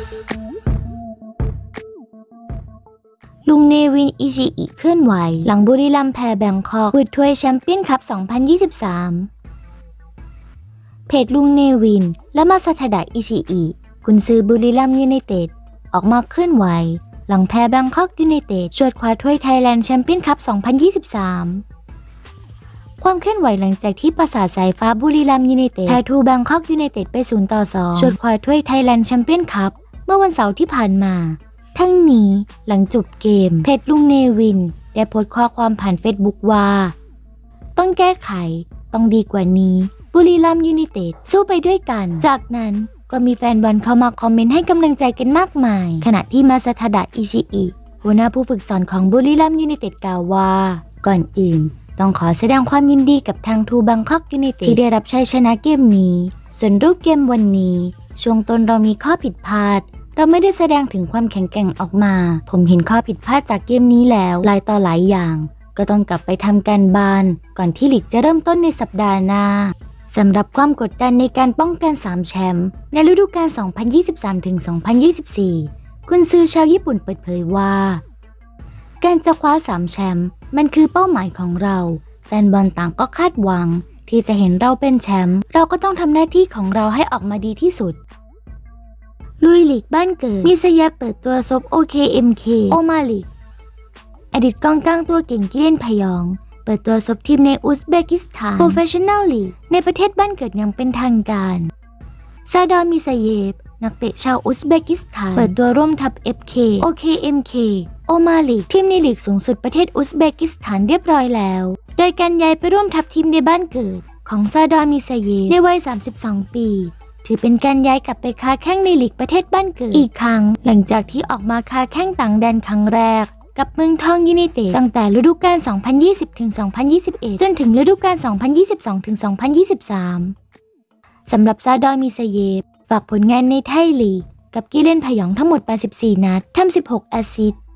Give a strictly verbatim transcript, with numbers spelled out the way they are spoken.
ลุงเนวิน อิชิอิเคลื่อนไหวหลังบุรีรัมย์แพ้แบงคอกวุดถ้วยแชมเปี้ยนคัพ สองพันยี่สิบสาม เพจลุงเนวินและมาซาทาดะ อิชิอิกุนซือบุรีรัมย์ยูไนเต็ดออกมาเคลื่อนไหวหลังแพ้แบงคอกยูไนเต็ดชวดคว้าถ้วยไทยแลนด์แชมเปี้ยนคัพ สองพันยี่สิบสาม ความเคลื่อนไหวหลังจากที่ปราสาทสายฟ้าบุรีรัมย์ยูไนเต็ดแพ้ทูแบงคอกยูไนเต็ดไป ศูนย์ต่อสอง ชวดคว้าถ้วยไทยแลนด์แชมเปี้ยนคัพเมื่อวันเสาร์ที่ผ่านมาทั้งนี้หลังจบเกมเพจลุงเนวินได้โพสต์ข้อความผ่านเฟซบุ๊กว่าต้องแก้ไขต้องดีกว่านี้บุรีรัมย์ยูไนเต็ดสู้ไปด้วยกันจากนั้นก็มีแฟนบอลเข้ามาคอมเมนต์ให้กำลังใจกันมากมายขณะที่มาซาทาดะ อิชิอิหัวหน้าผู้ฝึกสอนของบุรีรัมย์ยูไนเต็ดกล่าวว่าก่อนอื่นต้องขอแสดงความยินดีกับทางทูแบงคอกยูไนเต็ดที่ได้รับชัยชนะเกมนี้ส่วนรูปเกมวันนี้ช่วงต้นเรามีข้อผิดพลาดเราไม่ได้แสดงถึงความแข็งแกร่งออกมาผมเห็นข้อผิดพลาดจากเกมนี้แล้วหลายต่อหลายอย่างก็ต้องกลับไปทำการบ้านก่อนที่ลีกจะเริ่มต้นในสัปดาห์หน้าสำหรับความกดดันในการป้องกันสามแชมป์ในฤดูกาล สองพันยี่สิบสามถึงสองพันยี่สิบสี่ กุนซือชาวญี่ปุ่นเปิดเผยว่าการจะคว้าสามแชมป์มันคือเป้าหมายของเราแฟนบอลต่างก็คาดหวังที่จะเห็นเราเป็นแชมป์เราก็ต้องทำหน้าที่ของเราให้ออกมาดีที่สุดลุยลีกบ้านเกิดมิซายะเปิดตัวซบ โอ เค เอ็ม เค โอมาลีกอดีตกองกลางตัวเก่งกิเลนพยองเปิดตัวซบทีมในอุซเบกิสถานโปรเฟชชั่นแนลลีกในประเทศบ้านเกิดอย่างเป็นทางการซาดอน มิซาเยฟนักเตะชาวอุซเบกิสถานเปิดตัวร่วมทัพ เอฟ เค โอ เค เอ็ม เค โอมาลีกทีมในลีกสูงสุดประเทศอุซเบกิสถานเรียบร้อยแล้วโดยการย้ายไปร่วมทัพทีมในบ้านเกิดของซาดอน มิซาเยฟในวัยสามสิบสองปีถือเป็นการย้ายกลับไปค้าแข้งในลีกประเทศบ้านเกิดอีกครั้งหลังจากที่ออกมาค้าแข้งต่างแดนครั้งแรกกับเมืองทองยูไนเต็ดตั้งแต่ฤดูกาล สองพันยี่สิบถึงสองพันยี่สิบเอ็ด จนถึงฤดูกาล สองพันยี่สิบสองถึงสองพันยี่สิบสาม สำหรับซาดอน มิซาเยฟฝากผลงานในไทยลีกกับกิเลนพยองทั้งหมดแปดสิบสี่นัดทำสิบหกแอสซิสต์